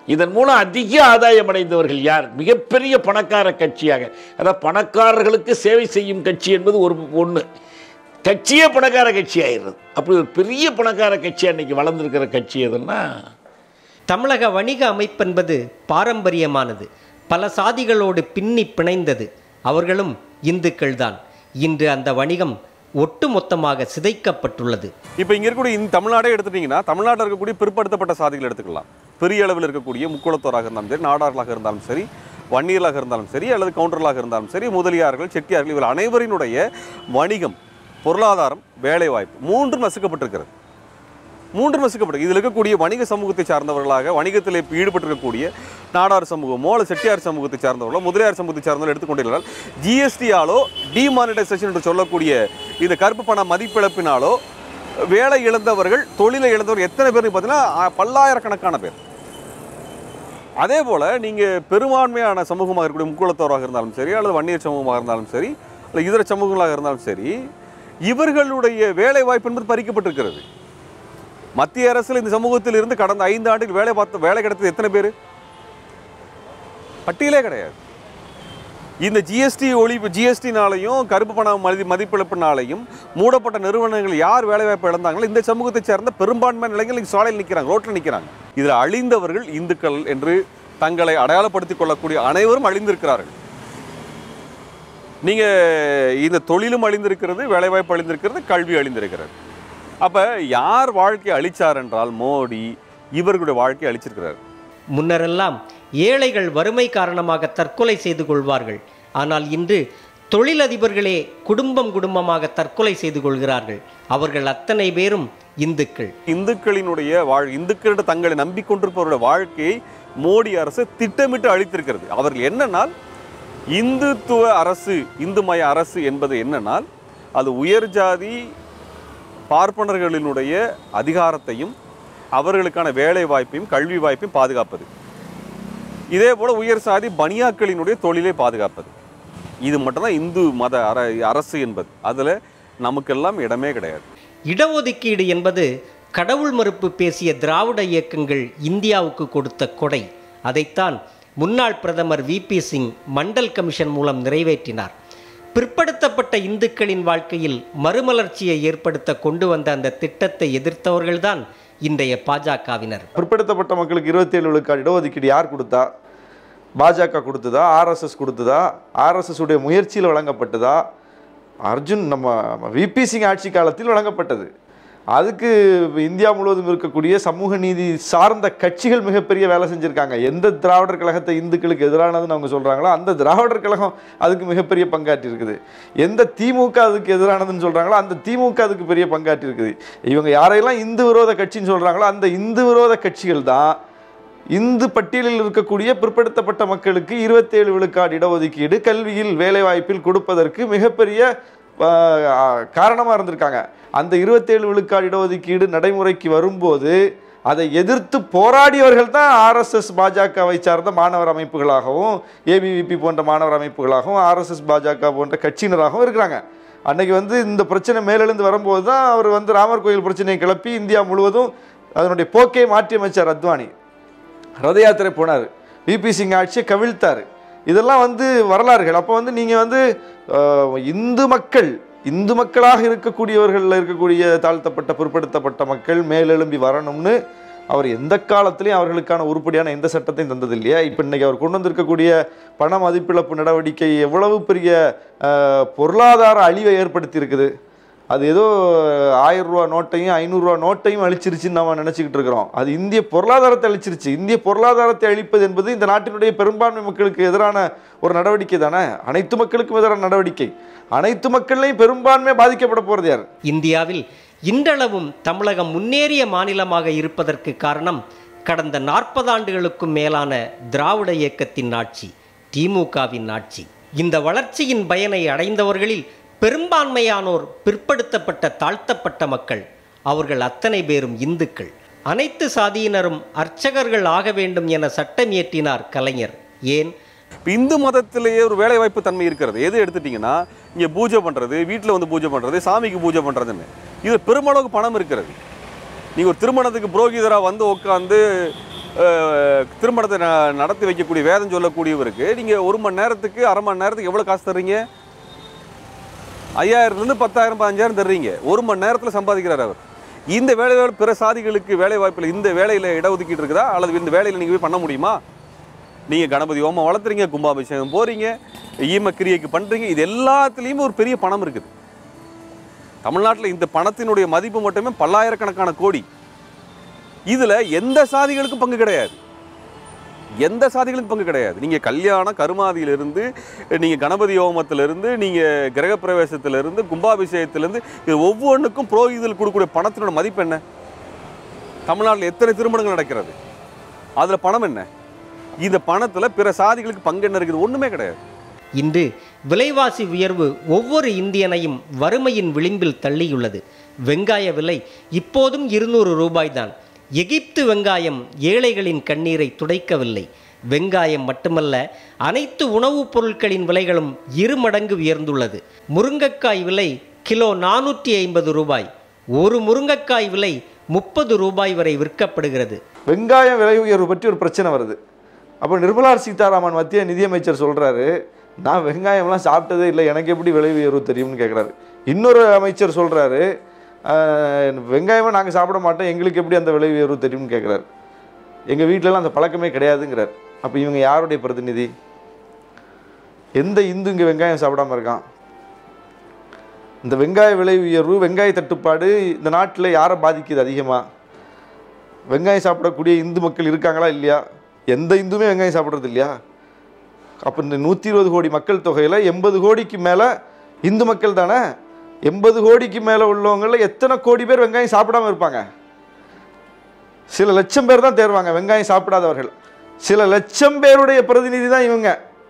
இதன் மூலம் அதிக ஆதாயம் அடைந்தவர்கள் யார்? மிகப்பெரிய பணக்கார கட்சியாக, அதாவது பணக்காரர்களுக்கு சேவை செய்யும் கட்சி என்பது ஒரு ஒன்று, கட்சியே பணக்கார கட்சி ஆயிடுறது. அப்படி ஒரு பெரிய பணக்கார கட்சி அன்னைக்கு வளர்ந்துருக்கிற கட்சி எதுன்னா, தமிழக வணிக அமைப்பென்பது பாரம்பரியமானது, பல சாதிகளோடு பின்னி பிணைந்தது. அவர்களும் இந்துக்கள் தான். இன்று அந்த வணிகம் ஒட்டுமொத்தமாக சிதைக்கப்பட்டுள்ளது. இப்போ இங்கே இருக்கக்கூடிய இந்த தமிழ்நாடே எடுத்துட்டிங்கன்னா, தமிழ்நாட்டில் இருக்கக்கூடிய பிற்படுத்தப்பட்ட சாதிகள் எடுத்துக்கலாம். பெரிய அளவில் இருக்கக்கூடிய முக்குளத்தோராக இருந்தாலும் சரி, நாடார்களாக இருந்தாலும் சரி, வன்னியர்களாக இருந்தாலும் சரி, அல்லது கவுண்டர்களாக இருந்தாலும் சரி, முதலியார்கள், செட்டியார்கள், இவர்கள் அனைவரினுடைய வணிகம், பொருளாதாரம், வேலைவாய்ப்பு மூன்று நசுக்கப்பட்டிருக்கிறது. மூன்று நசுக்கப்பட்டு இதில் இருக்கக்கூடிய வணிக சமூகத்தை சார்ந்தவர்களாக, வணிகத்தில் ஈடுபட்டிருக்கக்கூடிய நாடார் சமூகமோ அல்லது செட்டியார் சமூகத்தை சார்ந்தவர்களோ முதலியார் சமூகத்தை சார்ந்தவர்கள் எடுத்துக்கொண்டிருந்தால் ஜிஎஸ்டியாலோ டிமானிட்டைசேஷன் என்று சொல்லக்கூடிய இந்த கருப்பு பண மதிப்பிழப்பினாலோ வேலை இழந்தவர்கள், தொழிலை இழந்தவர்கள் எத்தனை பேர் பார்த்தீங்கன்னா பல்லாயிரக்கணக்கான பேர். அதே போல் நீங்கள் பெரும்பான்மையான சமூகமாக இருக்கக்கூடிய முக்குளத்தோராக இருந்தாலும் சரி, அல்லது வன்னியர் சமூகமாக இருந்தாலும் சரி, அல்லது இதர சமூகங்களாக இருந்தாலும் சரி, இவர்களுடைய வேலை வாய்ப்பு என்பது பறிக்கப்பட்டிருக்கிறது. மத்திய அரசில் இந்த சமூகத்தில் இருந்து கடந்த ஐந்து ஆண்டுகள் வேலை பார்த்து வேலை கிடைத்தது எத்தனை பேர்? பட்டியலே கிடையாது. இந்த ஜிஎஸ்டி ஒழிப்பு, ஜிஎஸ்டினாலையும் கருப்பு பண மதி மதிப்பிழப்பினாலையும் மூடப்பட்ட நிறுவனங்கள் யார் வேலைவாய்ப்பு இழந்தாங்களோ இந்த சமூகத்தை சேர்ந்த பெரும்பான்மையான இளைஞர்கள் சாலையில் நிற்கிறாங்க, ரோட்டில் நிற்கிறாங்க. இதில் அழிந்தவர்கள் இந்துக்கள் என்று தங்களை அடையாளப்படுத்திக் கொள்ளக்கூடிய அனைவரும் அழிந்திருக்கிறார்கள். நீங்கள் இந்த தொழிலும் அழிந்திருக்கிறது, வேலைவாய்ப்பு அழிந்திருக்கிறது, கல்வி அழிந்திருக்கிறது. அப்போ யார் வாழ்க்கையை அழிச்சார் என்றால் மோடி இவர்களுடைய வாழ்க்கையை அழிச்சிருக்கிறார். முன்னரெல்லாம் ஏழைகள் வறுமை காரணமாக தற்கொலை செய்து கொள்வார்கள். ஆனால் இன்று தொழிலதிபர்களே குடும்பம் குடும்பமாக தற்கொலை செய்து கொள்கிறார்கள். அவர்கள் அத்தனை பேரும் இந்துக்கள். இந்துக்களினுடைய வாழ் இந்துக்களிடம் தங்களை நம்பிக்கொண்டிருப்பவருடைய வாழ்க்கையை மோடி அரசு திட்டமிட்டு அழித்திருக்கிறது. அவர்கள் என்னன்னால் இந்துத்துவ அரசு, இந்துமய அரசு என்பது என்னன்னால் அது உயர் ஜாதி பார்ப்பனர்களினுடைய அதிகாரத்தையும் அவர்களுக்கான வேலை வாய்ப்பையும் கல்வி வாய்ப்பையும் பாதுகாப்பது. இதே போல் உயர் சாதி பனியாக்களினுடைய தொழிலை பாதுகாப்பது. இது மட்டும்தான் இந்து மத அர அரசு என்பது. அதில் நமக்கெல்லாம் இடமே கிடையாது. இடஒதுக்கீடு என்பது கடவுள் மறுப்பு பேசிய திராவிட இயக்கங்கள் இந்தியாவுக்கு கொடுத்த கொடை. அதைத்தான் முன்னாள் பிரதமர் V P Singh Mandal commission மூலம் நிறைவேற்றினார். பிற்படுத்தப்பட்ட இந்துக்களின் வாழ்க்கையில் மறுமலர்ச்சியை ஏற்படுத்த கொண்டு வந்த அந்த திட்டத்தை எதிர்த்தவர்கள்தான் இன்றைய பாஜகவினர். பிற்படுத்தப்பட்ட மக்களுக்கு இருபத்தி ஏழு விழுக்காடு இடஒதுக்கீடு யார் கொடுத்தா? பாஜக கொடுத்ததா? ஆர்எஸ்எஸ் கொடுத்ததா? ஆர்எஸ்எஸ் உடைய முயற்சியில் வழங்கப்பட்டதா? அர்ஜுன் நம்ம விபி சிங் ஆட்சி காலத்தில் வழங்கப்பட்டது. அதுக்கு இந்தியா முழுவதும் இருக்கக்கூடிய சமூக நீதி சார்ந்த கட்சிகள் மிகப்பெரிய வேலை செஞ்சுருக்காங்க. எந்த திராவிடர் கழகத்தை இந்துக்களுக்கு எதிரானதுன்னு அவங்க சொல்கிறாங்களோ அந்த திராவிடர் கழகம் அதுக்கு மிகப்பெரிய பங்காற்றி இருக்குது. எந்த திமுக அதுக்கு எதிரானதுன்னு சொல்கிறாங்களோ அந்த திமுக அதுக்கு பெரிய பங்காற்றி இருக்குது. இவங்க யாரையெல்லாம் இந்து விரோத கட்சின்னு சொல்கிறாங்களோ அந்த இந்து விரோத கட்சிகள் தான் இந்து பட்டியலில் இருக்கக்கூடிய பிற்படுத்தப்பட்ட மக்களுக்கு இருபத்தேழு விழுக்காடு இடஒதுக்கீடு கல்வியில் வேலைவாய்ப்பில் கொடுப்பதற்கு மிகப்பெரிய காரணமாக இருந்திருக்காங்க. அந்த இருபத்தேழு விழுக்காடு இடஒதுக்கீடு நடைமுறைக்கு வரும்போது அதை எதிர்த்து போராடியவர்கள் தான் ஆர்எஸ்எஸ் பாஜகவை சார்ந்த மாணவர் அமைப்புகளாகவும் ஏபிவிபி போன்ற மாணவர் அமைப்புகளாகவும் ஆர்எஸ்எஸ் பாஜக போன்ற கட்சியினராகவும் இருக்கிறாங்க. அன்னைக்கு வந்து இந்த பிரச்சனை மேலெழுந்து வரும்போது தான் அவர் வந்து ராமர் கோயில் பிரச்சனையை கிளப்பி இந்தியா முழுவதும் அதனுடைய போக்கை மாற்றி அமைச்சார் அத்வானி. ரத யாத்திரை போனார், விபி சிங் ஆட்சியை கவிழ்த்தார். இதெல்லாம் வந்து வரலாறுகள். அப்போ வந்து நீங்கள் வந்து இந்து மக்கள் இந்து மக்களாக இருக்கக்கூடியவர்களில் இருக்கக்கூடிய தாழ்த்தப்பட்ட பிற்படுத்தப்பட்ட மக்கள் மேலெழும்பி வரணும்னு அவர் எந்த காலத்திலையும் அவர்களுக்கான உருப்படியான எந்த சட்டத்தையும் தந்தது இல்லையா? இப்போ இன்றைக்கி அவர் கொண்டு வந்திருக்கக்கூடிய பண மதிப்பிழப்பு நடவடிக்கை எவ்வளவு பெரிய பொருளாதார அழிவை ஏற்படுத்தி இருக்குது. அது ஏதோ ஆயிரம் ரூபா நோட்டையும் ஐநூறுரூவா நோட்டையும் அழிச்சிருச்சுன்னு நம்ம நினச்சிக்கிட்டு இருக்கிறோம். அது இந்திய பொருளாதாரத்தை அழிச்சிருச்சு. இந்திய பொருளாதாரத்தை அழிப்பது என்பது இந்த நாட்டினுடைய பெரும்பான்மை மக்களுக்கு எதிரான ஒரு நடவடிக்கை தானே. அனைத்து மக்களுக்கும் எதிரான நடவடிக்கை. அனைத்து மக்களையும் பெரும்பான்மை பாதிக்கப்பட போகிறது யார்? இந்தியாவில் இன்றளவும் தமிழகம் முன்னேறிய மாநிலமாக இருப்பதற்கு காரணம் கடந்த நாற்பது ஆண்டுகளுக்கும் மேலான திராவிட இயக்கத்தின் ஆட்சி, திமுகவின் ஆட்சி. இந்த வளர்ச்சியின் பயனை அடைந்தவர்களில் பெரும்பான்மையானோர் பிற்படுத்தப்பட்ட தாழ்த்தப்பட்ட மக்கள். அவர்கள் அத்தனை பேரும் இந்துக்கள். அனைத்து சாதியினரும் அர்ச்சகர்கள் ஆக வேண்டும் என சட்டம் இயற்றினார் கலைஞர். ஏன்? இந்து மதத்திலேயே ஒரு வேலைவாய்ப்பு தன்மை இருக்கிறது. எது எடுத்துட்டிங்கன்னா இங்கே பூஜை பண்ணுறது, வீட்டில் வந்து பூஜை பண்ணுறது, சாமிக்கு பூஜை பண்ணுறதுன்னு இது பெருமளவுக்கு பணம் இருக்கிறது. நீங்கள் ஒரு திருமணத்துக்கு புரோகிதராக வந்து உட்காந்து திருமணத்தை ந- நடத்தி வைக்கக்கூடிய வேதம் சொல்லக்கூடியவருக்கு நீங்கள் ஒரு மணி நேரத்துக்கு அரை மணி நேரத்துக்கு எவ்வளோ காசு தர்றீங்க? ஐயாயிரத்துலேருந்து பத்தாயிரம் பதினஞ்சாயிரம் தர்றீங்க. ஒரு மணி நேரத்தில் சம்பாதிக்கிறார் அவர். இந்த வேலை பிற சாதிகளுக்கு வேலை வாய்ப்பில் இந்த வேலையில் இடஒதுக்கீடு இருக்குதா? அல்லது இந்த வேலையில் நீங்கள் போய் பண்ண முடியுமா? நீங்கள் கணபதி ஹோமம் வளர்த்துறீங்க, கும்பாபிஷேகம் போகிறீங்க, ஈம கிரியைக்கு பண்ணுறீங்க, இது எல்லாத்துலேயுமே ஒரு பெரிய பணம் இருக்குது. தமிழ்நாட்டில் இந்த பணத்தினுடைய மதிப்பு மட்டுமே பல்லாயிரக்கணக்கான கோடி. இதில் எந்த சாதிகளுக்கும் பங்கு கிடையாது. எந்த சாதிகளுக்கும் பங்கு கிடையாது. நீங்கள் கல்யாணம் கருமாதியிலிருந்து, நீங்கள் கணபதி ஹோமத்திலிருந்து, நீங்கள் கிரகப்பிரவேசத்திலிருந்து, கும்பாபிஷேகத்திலிருந்து, இது ஒவ்வொன்றுக்கும் புரோகிதர்கள் கொடுக்கக்கூடிய பணத்தினோட மதிப்பு என்ன? தமிழ்நாட்டில் எத்தனை திருமணங்கள் நடக்கிறது? அதில் பணம் என்ன? இந்த பணத்தில் பிற சாதிகளுக்கு பங்கு என்ன இருக்குது? ஒன்றுமே கிடையாது. இன்று விலைவாசி உயர்வு ஒவ்வொரு இந்தியனையும் வறுமையின் விளிம்பில் தள்ளியுள்ளது. வெங்காய விலை இப்போதும் இருநூறு ரூபாய்தான். எகிப்து வெங்காயம் ஏழைகளின் கண்ணீரை துடைக்கவில்லை. வெங்காயம் மட்டுமல்ல, அனைத்து உணவுப் பொருட்களின் விலைகளும் இரு மடங்கு உயர்ந்துள்ளது. முருங்கைக்காய் விலை கிலோ நானூற்றி ஐம்பது ரூபாய். ஒரு முருங்கைக்காய் விலை முப்பது ரூபாய் வரை விற்கப்படுகிறது. வெங்காயம் விலை உயர்வு பற்றி ஒரு பிரச்சனை வருது. அப்போ நிர்மலா சீதாராமன் மத்திய நிதியமைச்சர் சொல்கிறாரு, நான் வெங்காயம்லாம் சாப்பிட்டதே இல்லை, எனக்கு எப்படி விலை உயர்வு தெரியும்னு கேட்குறாரு. இன்னொரு அமைச்சர் சொல்கிறாரு, வெங்காயமே நாங்கள் சாப்பிட மாட்டோம், எங்களுக்கு எப்படி அந்த விலை உயர்வு தெரியும்னு கேட்குறாரு. எங்கள் வீட்டிலலாம் அந்த பழக்கமே கிடையாதுங்கிறார். அப்போ இவங்க யாருடைய பிரதிநிதி? எந்த இந்து இங்கே வெங்காயம் சாப்பிடாமல் இருக்கான்? இந்த வெங்காய விலை உயர்வு, வெங்காய தட்டுப்பாடு இந்த நாட்டில் யாரை பாதிக்குது அதிகமாக? வெங்காயம் சாப்பிடக்கூடிய இந்து மக்கள் இருக்காங்களா இல்லையா? எந்த இந்துமே வெங்காயம் சாப்பிட்றது இல்லையா? அப்போ இந்த நூற்றி இருபது கோடி மக்கள் தொகையில் எண்பது கோடிக்கு மேலே இந்து மக்கள் தானே. எண்பது கோடிக்கு மேலே உள்ளவங்களில் எத்தனை கோடி பேர் வெங்காயம் சாப்பிடாமல் இருப்பாங்க? சில லட்சம் பேர் தான் தேர்வாங்க வெங்காயம் சாப்பிடாதவர்கள். சில லட்சம் பேருடைய பிரதிநிதி தான் இவங்க.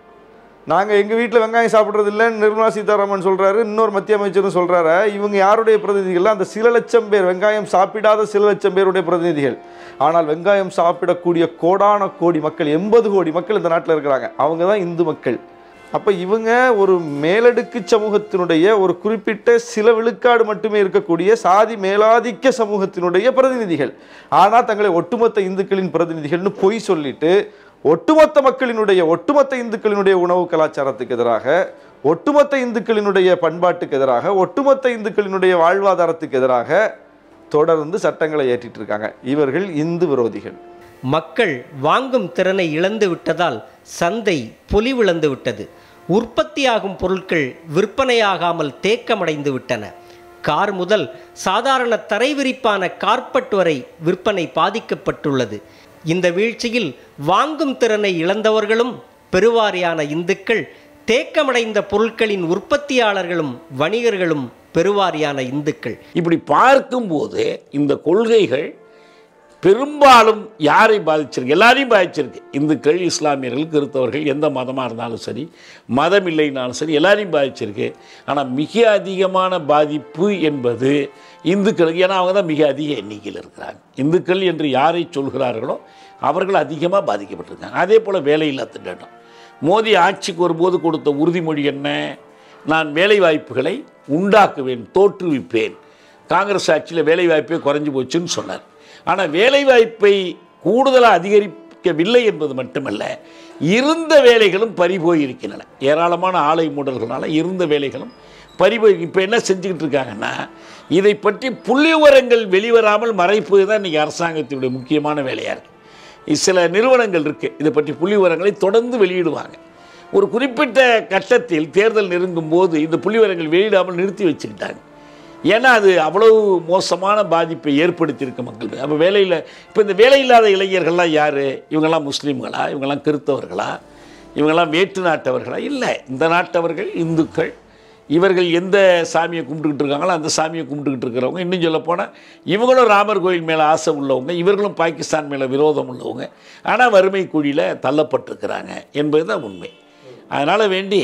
நாங்கள் எங்கள் வீட்டில் வெங்காயம் சாப்பிட்றது இல்லைன்னு நிர்மலா சீதாராமன் சொல்கிறாரு, இன்னொரு மத்திய அமைச்சரும் சொல்கிறாரு. இவங்க யாருடைய பிரதிநிதிகள்? அந்த சில லட்சம் பேர், வெங்காயம் சாப்பிடாத சில லட்சம் பேருடைய பிரதிநிதிகள். ஆனால் வெங்காயம் சாப்பிடக்கூடிய கோடான கோடி மக்கள், எண்பது கோடி மக்கள் இந்த நாட்டில் இருக்கிறாங்க. அவங்க தான் இந்து மக்கள். அப்போ இவங்க ஒரு மேலடுக்கு சமூகத்தினுடைய ஒரு குறிப்பிட்ட சில விழுக்காடு மட்டுமே இருக்கக்கூடிய சாதி மேலாதிக்க சமூகத்தினுடைய பிரதிநிதிகள். ஆனால் தங்களை ஒட்டுமொத்த இந்துக்களின் பிரதிநிதிகள்னு பொய் சொல்லிட்டு ஒட்டுமொத்த மக்களினுடைய, ஒட்டுமொத்த இந்துக்களினுடைய உணவு கலாச்சாரத்துக்கு எதிராக, ஒட்டுமொத்த இந்துக்களினுடைய பண்பாட்டுக்கு எதிராக, ஒட்டுமொத்த இந்துக்களினுடைய வாழ்வாதாரத்துக்கு எதிராக தொடர்ந்து சட்டங்களை ஏற்றிட்டு இருக்காங்க. இவர்கள் இந்து விரோதிகள். மக்கள் வாங்கும் திறனை இழந்து விட்டதால் சந்தை பொலிவிழந்து விட்டது. உற்பத்தியாகும் பொருட்கள் விற்பனையாகாமல் தேக்கமடைந்து விட்டன. கார் முதல் சாதாரண தரைவிரிப்பான கார்பெட் வரை விற்பனை பாதிக்கப்பட்டுள்ளது. இந்த வீழ்ச்சியில் வாங்கும் திறனை இழந்தவர்களும் பெருவாரியான இந்துக்கள், தேக்கமடைந்த பொருட்களின் உற்பத்தியாளர்களும் வணிகர்களும் பெருவாரியான இந்துக்கள். இப்படி பார்க்கும்போது இந்த கொள்கைகள் பெரும்பாலும் யாரை பாதிச்சிருக்கு? எல்லாரையும் பாதிச்சிருக்கு. இந்துக்கள், இஸ்லாமியர்கள், கிறிஸ்தவர்கள், எந்த மதமாக இருந்தாலும் சரி, மதம் இல்லைனாலும் சரி, எல்லாரையும் பாதிச்சிருக்கு. ஆனால் மிக அதிகமான பாதிப்பு என்பது இந்துக்களுக்கு. ஏன்னா அவங்க தான் மிக அதிக எண்ணிக்கையில் இருக்கிறாங்க. இந்துக்கள் என்று யாரை சொல்கிறார்களோ அவர்கள் அதிகமாக பாதிக்கப்பட்டிருக்காங்க. அதே போல் வேலையில்லா திண்டாட்டம். மோடி ஆட்சிக்கு வரும்போது கொடுத்த உறுதிமொழி என்ன? நான் வேலைவாய்ப்புகளை உண்டாக்குவேன், தோற்றுவிப்பேன். காங்கிரஸ் ஆட்சியில் வேலைவாய்ப்பே குறைஞ்சி போச்சுன்னு சொன்னார். ஆனால் வேலைவாய்ப்பை கூடுதலாக அதிகரிக்கவில்லை என்பது மட்டுமல்ல, இருந்த வேலைகளும் பறிபோய் இருக்கின்றன. ஏராளமான ஆலை மூடல்களால் இருந்த வேலைகளும் பறிபோய். இப்போ என்ன செஞ்சுக்கிட்டு இருக்காங்கன்னா, இதை பற்றி புள்ளி விவரங்கள் வெளிவராமல் மறைப்பது தான் இன்றைக்கி அரசாங்கத்தினுடைய முக்கியமான வேலையாக இருக்குது. சில நிறுவனங்கள் இருக்குது, இதை பற்றி புள்ளி விவரங்களை தொடர்ந்து வெளியிடுவாங்க. ஒரு குறிப்பிட்ட கட்டத்தில் தேர்தல் நெருங்கும் போது இந்த புள்ளி விவரங்கள் வெளியிடாமல் நிறுத்தி வச்சுக்கிட்டாங்க. ஏன்னா அது அவ்வளவு மோசமான பாதிப்பை ஏற்படுத்தியிருக்கு மக்கள். அப்போ வேலையில் இப்போ இந்த வேலையில்லாத இளைஞர்கள்லாம் யார்? இவங்கெல்லாம் முஸ்லீம்களா? இவங்கெல்லாம் கிறிஸ்தவர்களா? இவங்கெல்லாம் வேற்று நாட்டவர்களா? இல்லை, இந்த நாட்டவர்கள், இந்துக்கள். இவர்கள் எந்த சாமியை கும்பிட்டுக்கிட்டு இருக்காங்களோ அந்த சாமியை கும்பிட்டுக்கிட்டு இருக்கிறவங்க. இன்னும் சொல்லப்போனால் இவங்களும் ராமர் கோயில் மேலே ஆசை உள்ளவங்க, இவர்களும் பாகிஸ்தான் மேலே விரோதம் உள்ளவங்க. ஆனால் வறுமை குழியில் தள்ளப்பட்டிருக்கிறாங்க என்பது தான் உண்மை. அதனால் வேண்டி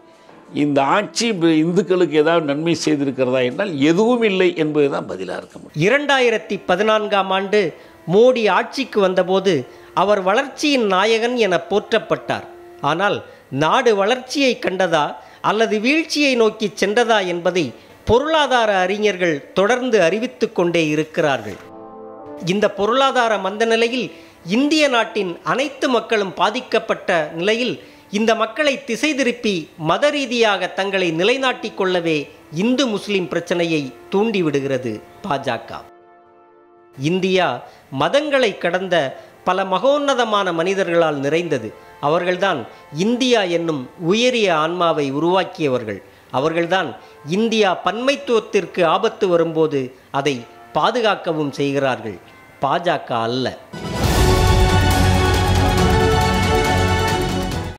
இந்த ஆட்சி இந்துக்களுக்கு ஏதாவது நன்மை செய்திருக்கிறதா என்றால் எதுவும் இல்லை என்பது தான் பதிலாக இருக்க முடியும். இரண்டாயிரத்தி பதினான்காம் ஆண்டு மோடி ஆட்சிக்கு வந்தபோது அவர் வளர்ச்சியின் நாயகன் என போற்றப்பட்டார். ஆனால் நாடு வளர்ச்சியை கண்டதா அல்லது வீழ்ச்சியை நோக்கி சென்றதா என்பதை பொருளாதார அறிஞர்கள் தொடர்ந்து அறிவித்து கொண்டே இருக்கிறார்கள். இந்த பொருளாதார மந்த நிலையில் இந்திய நாட்டின் அனைத்து மக்களும் பாதிக்கப்பட்ட நிலையில் இந்த மக்களை திசை திருப்பி மத ரீதியாக தங்களை நிலைநாட்டிக் கொள்ளவே இந்து முஸ்லிம் பிரச்சனையை தூண்டிவிடுகிறது பாஜக. இந்தியா மதங்களை கடந்த பல மகோன்னதமான மனிதர்களால் நிறைந்தது. அவர்கள்தான் இந்தியா என்னும் உயரிய ஆன்மாவை உருவாக்கியவர்கள். அவர்கள்தான் இந்தியா பன்மைத்துவத்திற்கு ஆபத்து வரும்போது அதை பாதுகாக்கவும் செய்கிறார்கள். பாஜக அல்ல.